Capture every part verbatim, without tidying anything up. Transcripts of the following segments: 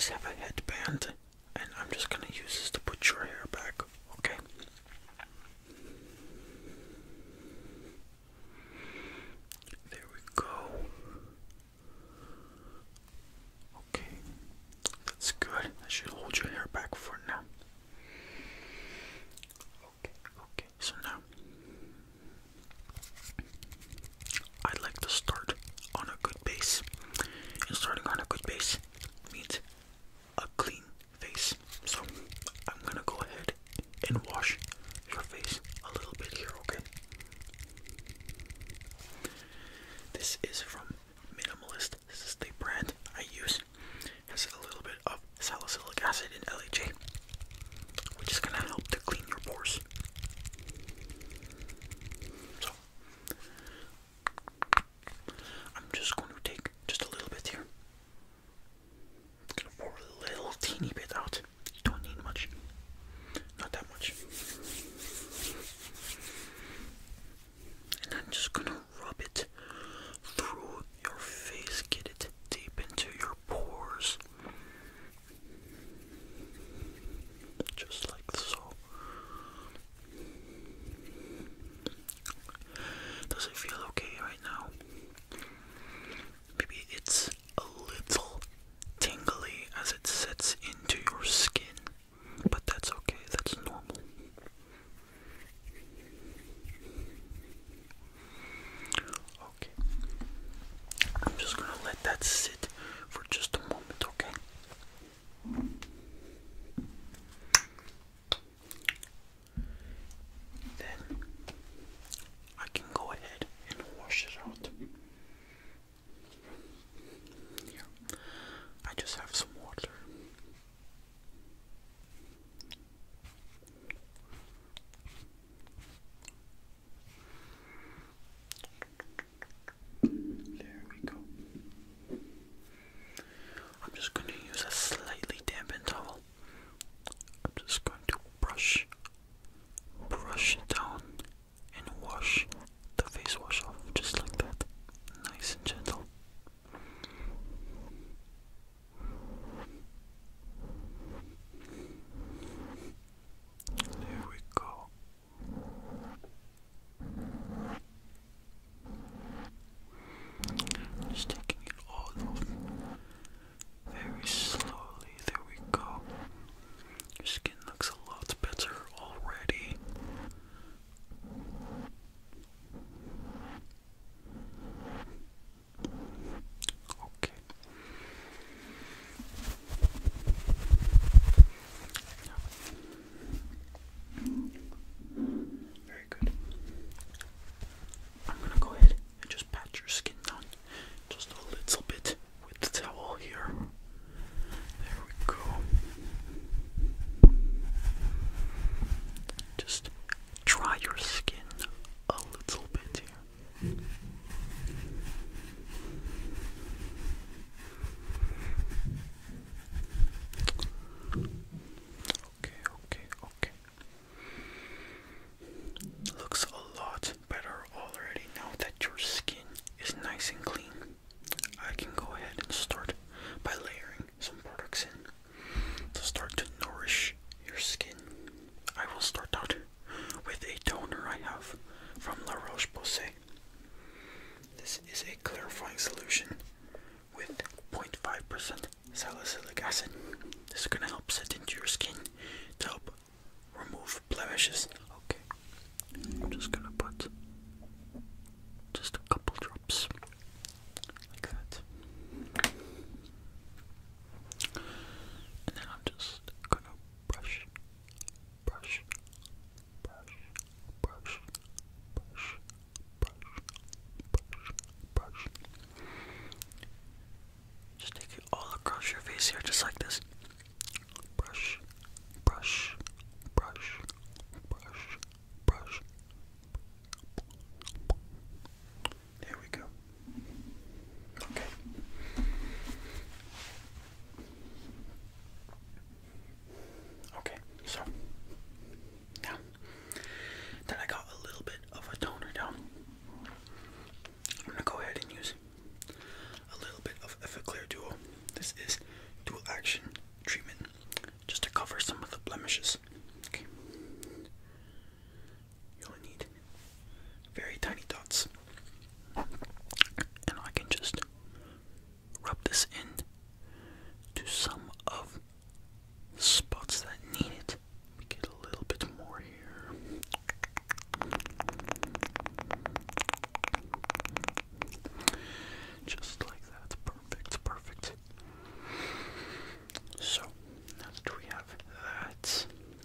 just have a headband, and I'm just gonna use this to put your hair back, okay? There we go. Okay, that's good. I should hold your hair back for now. Okay, okay, so now I'd like to start on a good base. And starting on a good base means a clean face. So I'm gonna go ahead and wash your face a little bit here, okay? This is from Minimalist. This is the brand I use. It has a little bit of salicylic acid and L H A, which is gonna help to clean your pores. So I'm just going to take just a little bit here. I'm gonna pour a little teeny bit out. You don't need much. Not that much. And I'm just gonna rub it through your face. Get it deep into your pores. Just like so. Does it feel okay right now? Maybe it's a little tingly as it sets into your skin, but that's okay, that's normal. Okay. I'm just gonna let that sit for just a moment, okay? Then I can go ahead and wash it out. Here, I just have some water. There we go. I'm just going to use a slightly dampened towel. I'm just going to brush, brush it down and wash the face wash off just like that. Nice and gentle. There we go. Just taking it all off very slowly. There we go. Your skin looks a lot better already. Okay. Very good. I'm gonna go ahead and just pat your skin down just a little bit with the towel here. There we go. Just dry your skin a little bit here. Okay, okay, okay. Looks a lot better already now that your skin is nice and clean. I can go ahead and start by layering some products in to start to nourish your skin. I will start out with a toner I have from La Roche-Posay. This is a clarifying solution with zero point five percent salicylic acid. This is going to help set into your skin to help remove blemishes. Okay, I'm just going to put just a couple drops like that. And then I'm just going to brush, brush, brush, brush, brush, brush, brush, brush. Just take it all across your face here, just like this. Brush, brush, brush, brush, brush. There we go. Okay. Okay, so now that I got a little bit of a toner down, I'm gonna go ahead and use a little bit of Effaclar Duo. This is dual action brushes. Okay. You only need very tiny dots. And I can just rub this in to some of the spots that need it. We get a little bit more here. Just like that. Perfect, perfect. So, now that we have that,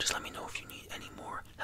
just let me know if you need any more